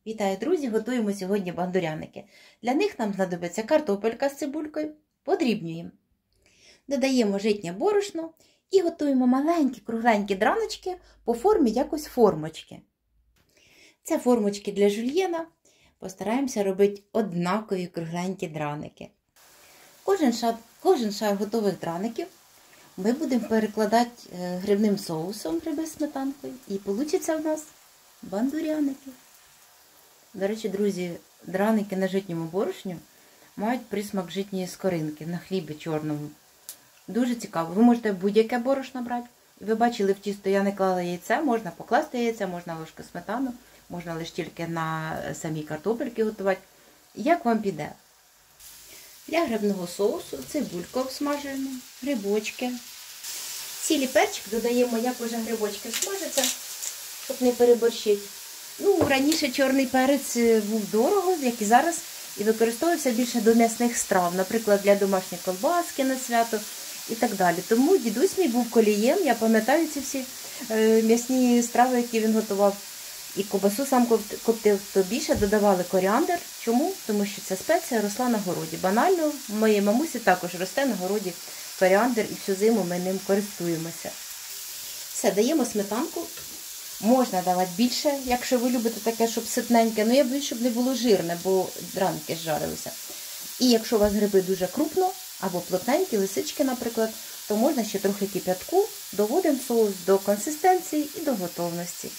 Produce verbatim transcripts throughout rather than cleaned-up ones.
Вітаю, друзі! Готуємо сьогодні бандуряники. Для них нам знадобиться картопелька з цибулькою, подрібнюємо. Додаємо житнє борошно і готуємо маленькі кругленькі драночки по формі якось формочки. Це формочки для жульєна. Постараємося робити однакові кругленькі драники. Кожен шар, кожен шар готових драників ми будемо перекладати грибним соусом, гриби з сметанкою, і вийде в нас бандуряники. До речі, друзі, драники на житньому борошні мають присмак житньої скоринки на хлібі чорному. Дуже цікаво. Ви можете будь-яке борошно брати. Ви бачили, в тісто я не клала яйце, можна покласти яйце, можна ложку сметану, можна лише тільки на самі картопельки готувати. Як вам піде? Для грибного соусу цибульку обсмажуємо, грибочки. Цілий перчик додаємо, як вже грибочки смажаться, щоб не переборщити. Ну, раніше чорний перець був дорого, як і зараз, і використовувався більше до м'ясних страв, наприклад, для домашньої колбаски на свято і так далі. Тому дідусь мій був колієм, я пам'ятаю ці всі е, м'ясні страви, які він готував. І ковбасу сам коптив, то більше додавали коріандр. Чому? Тому що ця спеція росла на городі. Банально, в моїй мамусі також росте на городі коріандр, і всю зиму ми ним користуємося. Все, даємо сметанку. Можна давати більше, якщо ви любите таке, щоб ситненьке. Ну, я боюсь, щоб не було жирне, бо драники зжарилися. І якщо у вас гриби дуже крупно, або плотненькі, лисички, наприклад, то можна ще трохи кип'ятку, доводимо соус до консистенції і до готовності.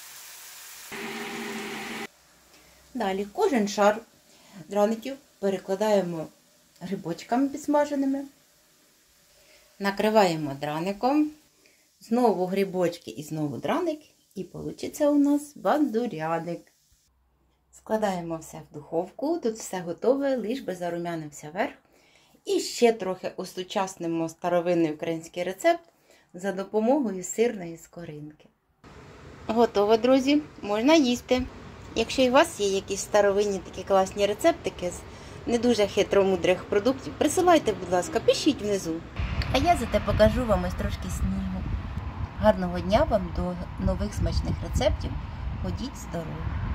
Далі кожен шар драників перекладаємо грибочками підсмаженими, накриваємо драником, знову грибочки і знову драник, і вийде у нас бандуряник. Складаємо все в духовку, тут все готове, лиш би зарум'янився верх. І ще трохи осучаснимо старовинний український рецепт за допомогою сирної скоринки. Готово, друзі, можна їсти. Якщо і у вас є якісь старовинні такі класні рецептики з не дуже хитромудрих продуктів, присилайте, будь ласка, пишіть внизу. А я зате покажу вам ось трошки снігу. Гарного дня вам, до нових смачних рецептів. Ходіть здорові!